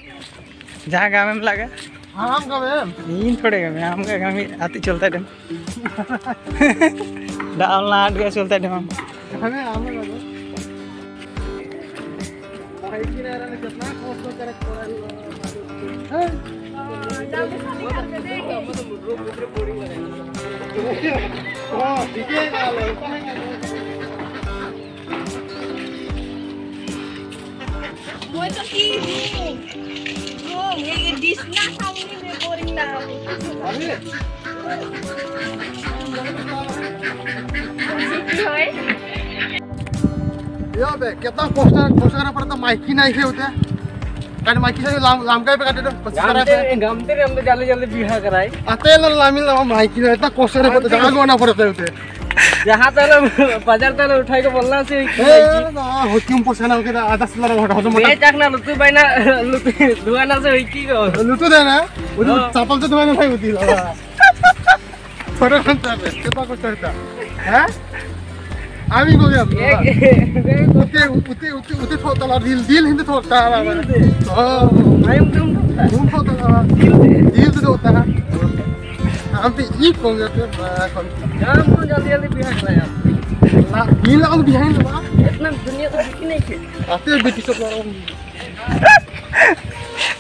जहाँ गाँव में लगा हम गाँव में इन थोड़े गाँव में हम गाँव में आती चलता डैम डाल ना आट गया चलता डैम हम हमें आम लगा भाई की ना कितना कष्ट करे कोड़ा जल्दी शादी कर दे रे बोरिंग लगे हां ठीक है वो तो की वो ये डिश ना सामने में बोरिंग ना अरे यो बे कितना कष्ट करना पड़ता माइकी नहीं थे होते कारण माइकी से लामका पे काटे तो पछाड़ा पे गमते रे हम तो जल्दी जल्दी बिहा कराई आते न लामिल ना माइकी ने इतना कष्ट करना पड़ता जगह गोना पड़ता होते जहाँ तक बाजार तक उठाई के बोलना से ए ना होतिम पछाना होके आधा सला होटा होता ये चाकना लुतु बाइना लुतु दुआना से की गो लुटू देना वो चापल से दुआना नहीं होती थोड़ा खंता है कितना कष्ट होता हैं आमी को गया उते थोड़ा ला दिल हिंदे थोड़ा ला हां तुम थोड़ा दिल तो होता है हम पे ई कौन जाते कौन जाम को जल्दी जल्दी बिहा कराया ना दिल लगा बिहाइंड बा इतना दुनिया तो दिखी नहीं है आते बेटी सब